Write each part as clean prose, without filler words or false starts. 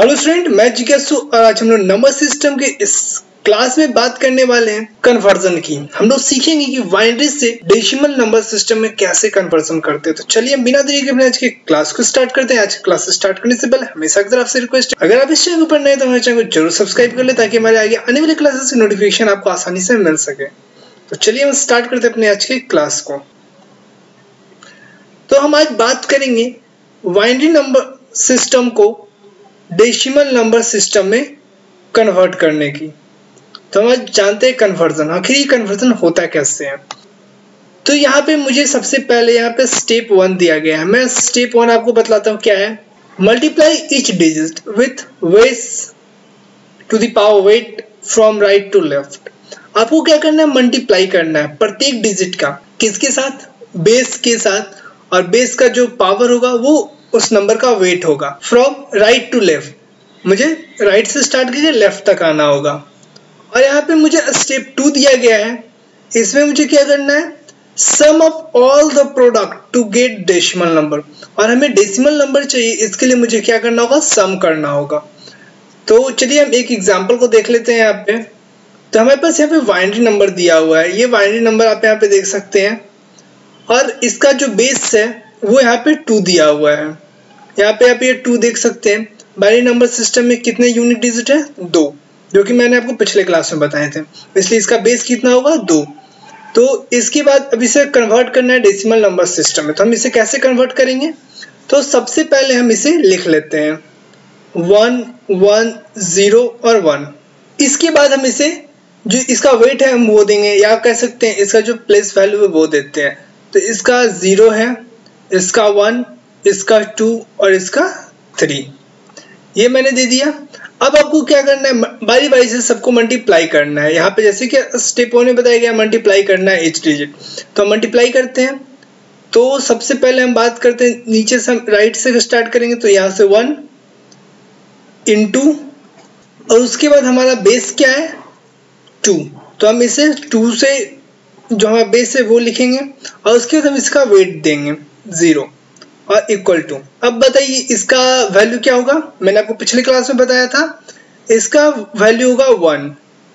Hello student, मैं जिज्ञासु और आज हम लोग नंबर सिस्टम के इस क्लास में बात करने वाले हैं कन्वर्जन की। हम लोग सीखेंगे कि बाइनरी से डेसिमल नंबर सिस्टम में कैसे कन्वर्जन करते हैं। तो चलिए हम बिना देरी के अपने आज के क्लास को स्टार्ट करते हैं। आज की क्लास स्टार्ट करने से पहले हमेशा की तरफ से रिक्वेस्ट है, अगर आप इस चैनल पर नए तो हमारे चैनल को जरूर सब्सक्राइब कर ले ताकि हमारे आगे आने वाले क्लासेस की नोटिफिकेशन आपको आसानी से मिल सके। तो चलिए हम स्टार्ट करते हैं अपने आज के क्लास को। तो हम आज बात करेंगे बाइनरी नंबर सिस्टम को डेसिमल नंबर सिस्टम में कन्वर्ट करने की। तो हम जानते हैं कन्वर्जन, आखिर ये कन्वर्जन होता कैसे है। तो यहाँ पे मुझे सबसे पहले यहाँ पे स्टेप 1 दिया गया है। मैं स्टेप 1 आपको बतलाता हूँ क्या है। Multiply each digit with weights to the power weight from right to left. आपको क्या करना है, मल्टीप्लाई करना है प्रत्येक डिजिट का। किसके साथ? बेस के साथ। और बेस का जो पावर होगा वो उस नंबर का वेट होगा। फ्रॉम राइट टू लेफ्ट, मुझे राइट से स्टार्ट करके लेफ्ट तक आना होगा। और यहाँ पे मुझे स्टेप 2 दिया गया है। इसमें मुझे क्या करना है, sum of all the product to get decimal number. और हमें डेसिमल नंबर चाहिए, इसके लिए मुझे क्या करना होगा, सम करना होगा। तो चलिए हम एक एग्जाम्पल को देख लेते हैं। यहाँ पे तो हमारे पास यहाँ पे बाइनरी नंबर दिया हुआ है। ये बाइनरी नंबर आप यहाँ पे देख सकते हैं और इसका जो बेस है वो यहाँ पे 2 दिया हुआ है। यहाँ पे आप ये 2 देख सकते हैं। बाइनरी नंबर सिस्टम में कितने यूनिट डिजिट है? 2, जो कि मैंने आपको पिछले क्लास में बताए थे। इसलिए इसका बेस कितना होगा? 2। तो इसके बाद अब इसे कन्वर्ट करना है डेसिमल नंबर सिस्टम में। तो हम इसे कैसे कन्वर्ट करेंगे? तो सबसे पहले हम इसे लिख लेते हैं 1 1 0 और 1। इसके बाद हम इसे जो इसका वेट है हम वो देंगे, या कह सकते हैं इसका जो प्लेस वैल्यू है वो देते हैं। तो इसका 0 है, इसका 1, इसका 2 और इसका 3, ये मैंने दे दिया। अब आपको क्या करना है, बारी बारी से सबको मल्टीप्लाई करना है। यहाँ पे जैसे कि स्टेप 1 में बताया गया मल्टीप्लाई करना है ईच डिजिट। तो हम मल्टीप्लाई करते हैं। तो सबसे पहले हम बात करते हैं नीचे से, हम राइट से स्टार्ट करेंगे। तो यहाँ से 1 इंटू, और उसके बाद हमारा बेस क्या है? 2। तो हम इसे 2 से जो हमारा बेस है वो लिखेंगे और उसके बाद हम इसका वेट देंगे 0 और इक्वल टू। अब बताइए इसका वैल्यू क्या होगा? मैंने आपको पिछले क्लास में बताया था, इसका वैल्यू होगा 1।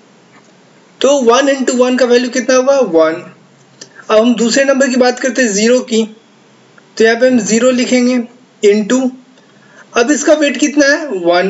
तो 1 इंटू 1 का वैल्यू कितना होगा? 1। अब हम दूसरे नंबर की बात करते हैं 0 की। तो यहाँ पे हम 0 लिखेंगे इंटू, अब इसका वेट कितना है? 1।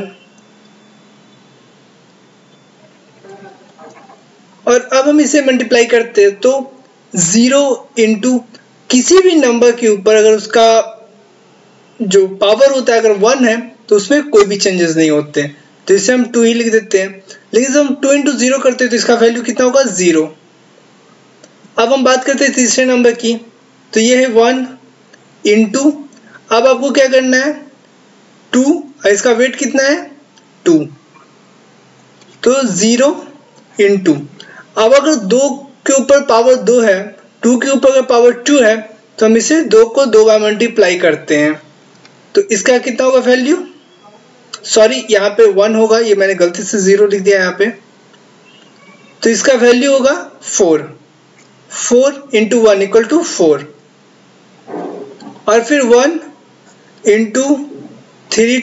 और अब हम इसे मल्टीप्लाई करते हैं। तो 0 इंटू किसी भी नंबर के ऊपर अगर उसका जो पावर होता है अगर 1 है तो उसमें कोई भी चेंजेस नहीं होते। तो इसे हम 2 ही लिख देते हैं। लेकिन जब हम 2 इंटू 0 करते हैं तो इसका वैल्यू कितना होगा? 0। अब हम बात करते हैं तीसरे नंबर की। तो ये है 1 इंटू, अब आपको क्या करना है 2, और इसका वेट कितना है? 2। तो 0 इंटू, अब अगर 2 के ऊपर पावर 2 है, 2 के ऊपर अगर पावर 2 है तो हम इसे 2 को 2 बार मल्टीप्लाई करते हैं। तो इसका कितना होगा वैल्यू? सॉरी, यहाँ पे 1 होगा, ये मैंने गलती से 0 लिख दिया यहाँ पे। तो इसका वैल्यू होगा 4। 4 इंटू 1 इक्वल टू 4। और फिर 1 इंटू 3,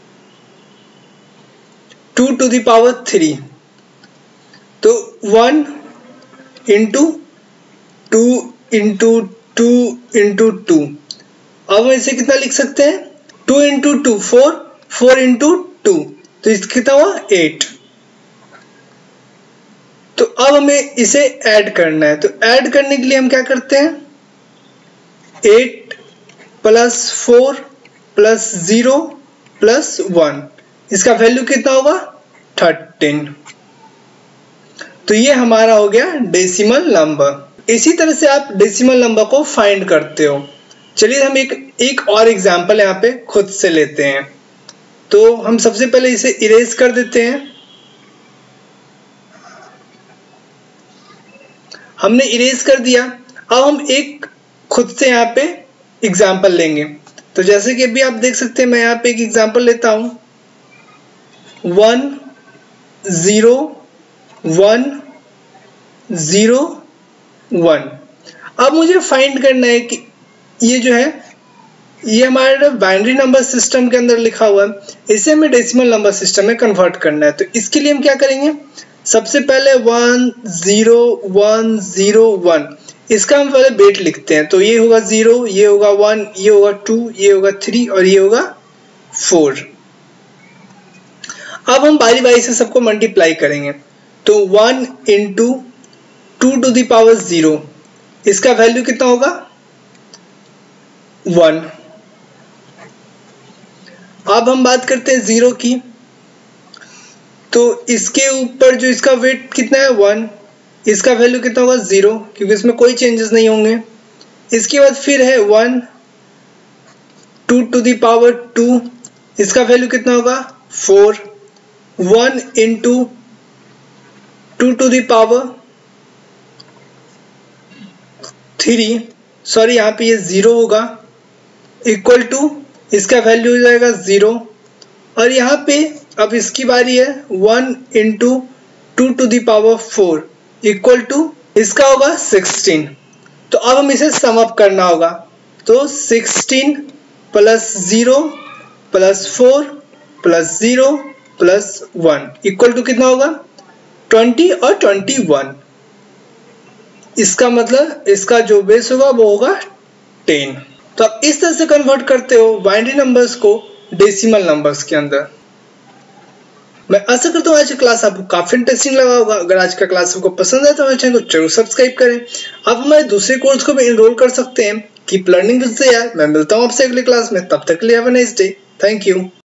2 टू द पावर 3। तो 1 इंटू 2 इंटू 2 इंटू 2। अब हम इसे कितना लिख सकते हैं? 2 इंटू 2 4, 4 इंटू 2, तो इसका कितना हुआ? 8। तो अब हमें इसे ऐड करना है। तो ऐड करने के लिए हम क्या करते हैं, 8 प्लस 4 प्लस 0 प्लस 1, इसका वैल्यू कितना होगा? 13। तो ये हमारा हो गया डेसिमल नंबर। इसी तरह से आप डेसिमल नंबर को फाइंड करते हो। चलिए हम एक और एग्जांपल यहाँ पे खुद से लेते हैं। तो हम सबसे पहले इसे इरेज कर देते हैं। हमने इरेज कर दिया। अब हम एक खुद से यहाँ पे एग्जांपल लेंगे। तो जैसे कि अभी आप देख सकते हैं, मैं यहाँ पे एक एग्जांपल लेता हूं 1 0 1 0 1। अब मुझे फाइंड करना है कि ये जो है ये हमारे बाइनरी नंबर सिस्टम के अंदर लिखा हुआ है, इसे हमें डेसिमल नंबर सिस्टम में कन्वर्ट करना है। तो इसके लिए हम क्या करेंगे, सबसे पहले 1 0 1 0 1 इसका हम पहले वेट लिखते हैं। तो ये होगा 0, ये होगा 1, ये होगा 2, ये होगा 3 और ये होगा 4। अब हम बारी बारी से सबको मल्टीप्लाई करेंगे। तो 1 इंटू 2 टू द पावर 0 इसका वैल्यू कितना होगा 1। अब हम बात करते हैं 0 की, तो इसके ऊपर जो इसका वेट कितना है 1, इसका वैल्यू कितना होगा 0 क्योंकि इसमें कोई चेंजेस नहीं होंगे। इसके बाद फिर है 1 2 टू द पावर 2 इसका वैल्यू कितना होगा 4। 1 into 2 to the power 3, sorry यहाँ पे ये 0 होगा, इक्वल टू इसका वैल्यू हो जाएगा 0। और यहाँ पे अब इसकी बारी है 1 into 2 to the power 4 equal to इसका होगा 16। तो अब हम इसे सम अप करना होगा। तो 16 plus 0 plus 4 plus 0 plus 1 equal to कितना होगा 20 और 21। इसका मतलब इसका जो बेस होगा वो होगा 10। तो आप इस तरह से कन्वर्ट करते हो बाइनरी नंबर्स को डेसिमल नंबर्स के अंदर। मैं आशा करता हूँ आज की क्लास आपको काफी इंटरेस्टिंग लगा होगा। अगर आज का क्लास आपको पसंद आया तो हमारे चैनल को जरूर सब्सक्राइब करें। आप हमारे दूसरे कोर्स को भी एनरोल कर सकते हैं। Keep learning with Zia. मैं मिलता हूँ आपसे अगली क्लास में, तब तक के लिए have a nice day. Thank you.